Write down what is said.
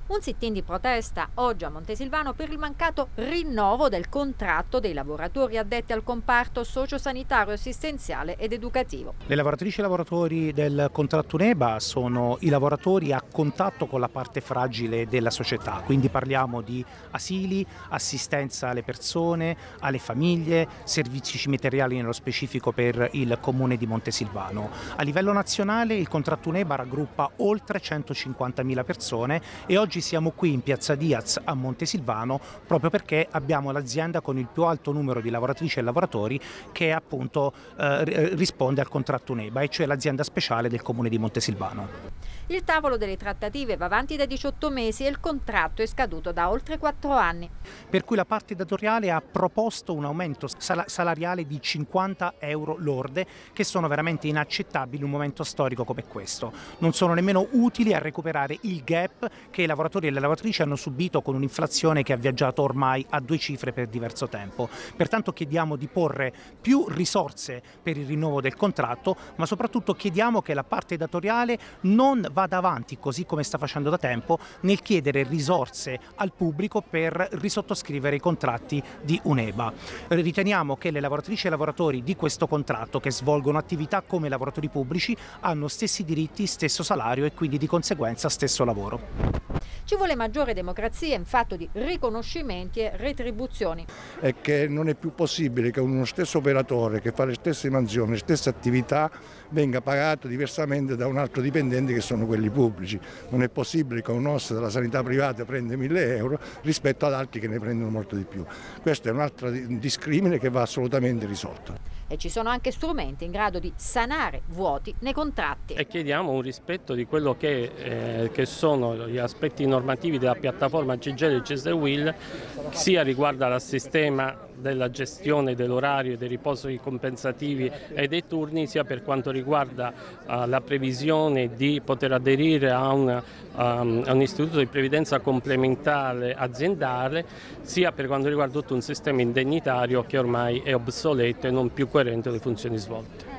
Un sit-in di protesta oggi a Montesilvano per il mancato rinnovo del contratto dei lavoratori addetti al comparto sociosanitario, assistenziale ed educativo. Le lavoratrici e i lavoratori del contratto UNEBA sono i lavoratori a contatto con la parte fragile della società, quindi parliamo di asili, assistenza alle persone, alle famiglie, servizi cimiteriali nello specifico per il comune di Montesilvano. A livello nazionale il contratto UNEBA raggruppa oltre 150.000 persone e oggi siamo qui in Piazza Diaz a Montesilvano proprio perché abbiamo l'azienda con il più alto numero di lavoratrici e lavoratori che appunto risponde al contratto UNEBA, e cioè l'azienda speciale del comune di Montesilvano. Il tavolo delle trattative va avanti da 18 mesi e il contratto è scaduto da oltre 4 anni. Per cui la parte datoriale ha proposto un aumento salariale di 50 euro lorde, che sono veramente inaccettabili in un momento storico come questo. Non sono nemmeno utili a recuperare il gap che i lavoratori e le lavoratrici hanno subito con un'inflazione che ha viaggiato ormai a 2 cifre per diverso tempo. Pertanto chiediamo di porre più risorse per il rinnovo del contratto, ma soprattutto chiediamo che la parte datoriale non vada avanti, così come sta facendo da tempo, nel chiedere risorse al pubblico per risottoscrivere i contratti di UNEBA. Riteniamo che le lavoratrici e i lavoratori di questo contratto, che svolgono attività come lavoratori pubblici, hanno stessi diritti, stesso salario e quindi di conseguenza stesso lavoro. Ci vuole maggiore democrazia in fatto di riconoscimenti e retribuzioni. È che non è più possibile che uno stesso operatore che fa le stesse mansioni, le stesse attività venga pagato diversamente da un altro dipendente che sono quelli pubblici. Non è possibile che un OSS della sanità privata prenda 1.000 euro rispetto ad altri che ne prendono molto di più. Questo è un altro discrimine che va assolutamente risolto. E ci sono anche strumenti in grado di sanare vuoti nei contratti. E chiediamo un rispetto di quello che sono gli aspetti normativi della piattaforma CGIL e CISL Will, sia riguardo al sistema della gestione dell'orario, dei riposi compensativi e dei turni, sia per quanto riguarda la previsione di poter aderire a un istituto di previdenza complementare aziendale, sia per quanto riguarda tutto un sistema indennitario che ormai è obsoleto e non più coerente alle funzioni svolte.